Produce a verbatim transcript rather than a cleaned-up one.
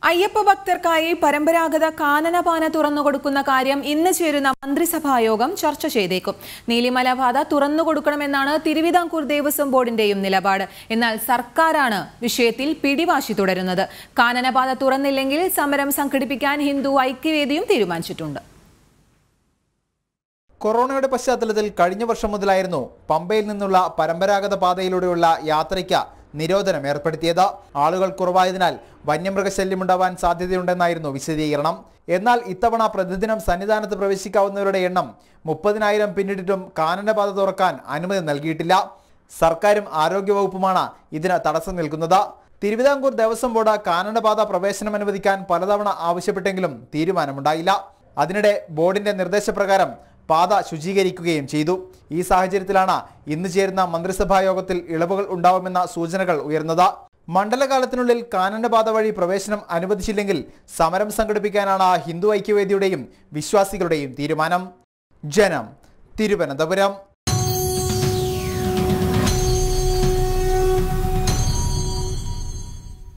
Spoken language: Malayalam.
അയ്യപ്പ ഭക്തർക്കായി പരമ്പരാഗത കാനനപാന തുറന്നുകൊടുക്കുന്ന കാര്യം ഇന്ന് ചേരുന്ന മന്ത്രിസഭായോഗം ചർച്ച ചെയ്തേക്കും. നീലിമല പാത തുറന്നുകൊടുക്കണമെന്നാണ് തിരുവിതാംകൂർ ദേവസ്വം ബോർഡിന്റെയും നിലപാട്. എന്നാൽ സർക്കാരാണ് വിഷയത്തിൽ പിടിവാശി തുടരുന്നത്. കാനനപാത തുറന്നില്ലെങ്കിൽ സമരം സംഘടിപ്പിക്കാൻ ഹിന്ദു ഐക്യവേദിയും തീരുമാനിച്ചിട്ടുണ്ട്. കൊറോണയുടെ പശ്ചാത്തലത്തിൽ കഴിഞ്ഞ വർഷം മുതലായിരുന്നു പമ്പയിൽ നിന്നുള്ള പരമ്പരാഗത പാതയിലൂടെയുള്ള യാത്രയ്ക്ക് നിരോധനം ഏർപ്പെടുത്തിയത്. ആളുകൾ കുറവായതിനാൽ വന്യമൃഗശല്യമുണ്ടാവാൻ സാധ്യതയുണ്ടെന്നായിരുന്നു വിശദീകരണം. എന്നാൽ ഇത്തവണ പ്രതിദിനം സന്നിധാനത്ത് പ്രവേശിക്കാവുന്നവരുടെ എണ്ണം മുപ്പതിനായിരം പിന്നിട്ടിട്ടും കാനനപാത തുറക്കാൻ അനുമതി നൽകിയിട്ടില്ല. സർക്കാരും ആരോഗ്യവകുപ്പുമാണ് ഇതിന് തടസ്സം നിൽക്കുന്നത്. തിരുവിതാംകൂർ ദേവസ്വം ബോർഡ് കാനനപാത പ്രവേശനം അനുവദിക്കാൻ പലതവണ ആവശ്യപ്പെട്ടെങ്കിലും തീരുമാനമുണ്ടായില്ല. അതിനിടെ ബോർഡിന്റെ നിർദ്ദേശപ്രകാരം പാത ശുചീകരിക്കുകയും ചെയ്തു. ഈ സാഹചര്യത്തിലാണ് ഇന്ന് ചേരുന്ന മന്ത്രിസഭാ യോഗത്തിൽ ഇളവുകൾ ഉണ്ടാവുമെന്ന സൂചനകൾ ഉയർന്നത്. മണ്ഡലകാലത്തിനുള്ളിൽ കാനനപാത വഴി പ്രവേശനം അനുവദിച്ചില്ലെങ്കിൽ സമരം സംഘടിപ്പിക്കാനാണ് ഹിന്ദു ഐക്യവേദിയുടെയും വിശ്വാസികളുടെയും തീരുമാനം. ജനം, തിരുവനന്തപുരം.